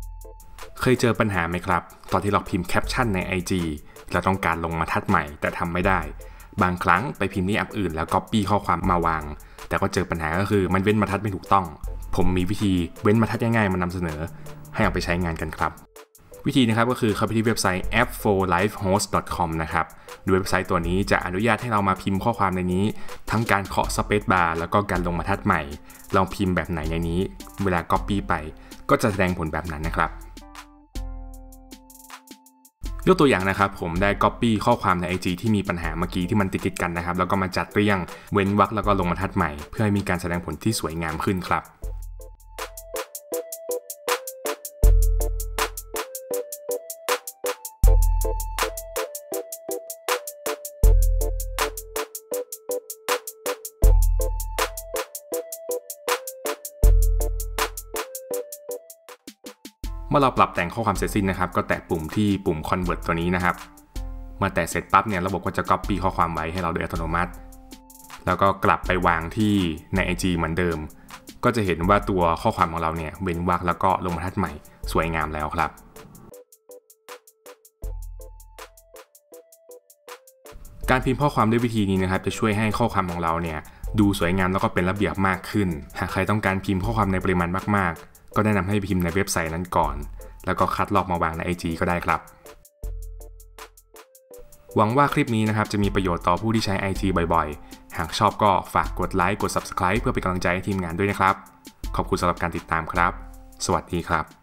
เคยเจอปัญหาไหมครับตอนที่เราพิมพ์แคปชั่นใน IG เราต้องการลงบรรทัดใหม่แต่ทำไม่ได้บางครั้งไปพิมพ์ในแอปอื่นแล้ว copy ข้อความมาวางแต่ก็เจอปัญหาก็คือมันเว้นบรรทัดไม่ถูกต้องผมมีวิธีเว้นบรรทัดง่ายๆมานำเสนอให้เอาไปใช้งานกันครับวิธีนะครับก็คือเข้าไปที่เว็บไซต์ app4lifehost.com นะครับโดยเว็บไซต์ตัวนี้จะอนุญาตให้เรามาพิมพ์ข้อความในนี้ทั้งการเคาะ space bar แล้วก็การลงบรรทัดใหม่ลองพิมพ์แบบไหนในนี้เวลา copy ไปก็จะแสดงผลแบบนั้นนะครับยกตัวอย่างนะครับผมได้ copy ข้อความใน IG ที่มีปัญหาเมื่อกี้ที่มันติดกันนะครับแล้วก็มาจัดเรียงเว้นวรรคแล้วก็ลงบรรทัดใหม่เพื่อให้มีการแสดงผลที่สวยงามขึ้นครับเมื่อเราปรับแต่งข้อความเสร็จสิ้นนะครับก็แตะปุ่มที่ปุ่ม convert ตัวนี้นะครับเมื่อแตะเสร็จปั๊บเนี่ยระบบก็จะ copy ข้อความไว้ให้เราโดยอัตโนมัติแล้วก็กลับไปวางที่ใน IG เหมือนเดิมก็จะเห็นว่าตัวข้อความของเราเนี่ยเว้นวรรคแล้วก็ลงบรรทัดใหม่สวยงามแล้วครับการพิมพ์ข้อความด้วยวิธีนี้นะครับจะช่วยให้ข้อความของเราเนี่ยดูสวยงามแล้วก็เป็นระเบียบมากขึ้นหากใครต้องการพิมพ์ข้อความในปริมาณมากๆก็แนะนำให้พิมพ์ในเว็บไซต์นั้นก่อนแล้วก็คัดลอกมาวางใน IG ก็ได้ครับหวังว่าคลิปนี้นะครับจะมีประโยชน์ต่อผู้ที่ใช้ IG บ่อยๆหากชอบก็ฝากกดไลค์กด Subscribe เพื่อเป็นกำลังใจให้ทีมงานด้วยนะครับขอบคุณสำหรับการติดตามครับสวัสดีครับ